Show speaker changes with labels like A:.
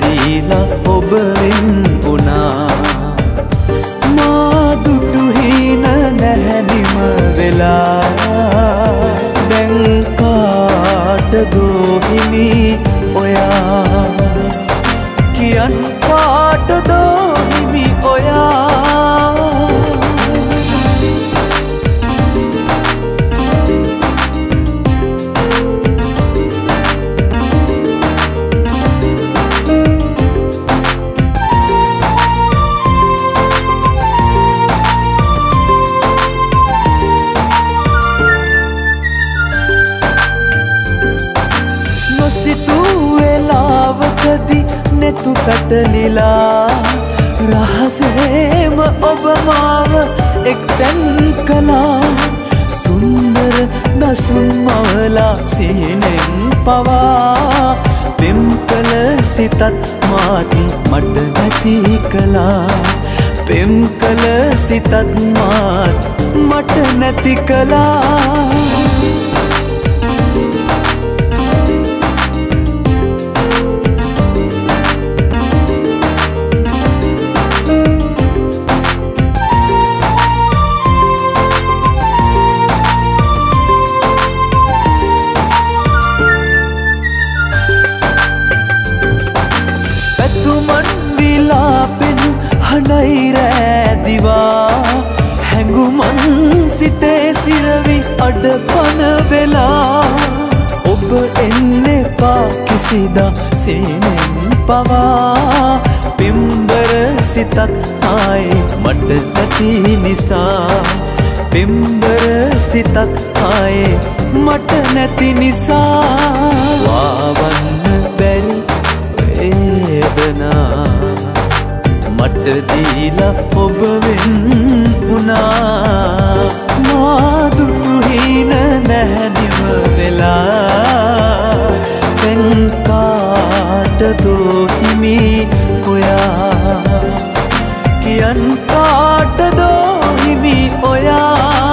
A: දීලා ඔබ වෙන් වුණා මා දුටු හීන නැහැනිම වෙලා දැන් කාටදෝ හිමි ඔයා කියන් කාටදෝ හිමි ඔයා නෙතු පැටලිලා රහසේම ඔබ මාව එක්තැන් කළා සුන්දර දසුන් මවලා සිහිනෙන් පවා පෙම් කළ සිතත් මාත් මට නැති කළා පෙම් කළ සිතත් මාත් මට නැති කළා හඬයි රෑදිවා හැඟුමන් සිතේ සිරවි අඩපන වෙලා ඔබ එන්න එපා කිසිදා සීනෙන් පවා පෙම්බර සිතක් ආයේ මට නැති නිසා පෙම්බර සිතක් ආයේ මට නැති නිසා වාවන්න බැරි වේදනා මට දීලා ඔබ වෙන් වුණා මා දුටු හීන නැහැනිම වෙලා දැන් කාටදෝ හිමි ඔයා කියන් කාටදෝ හිමි ඔයා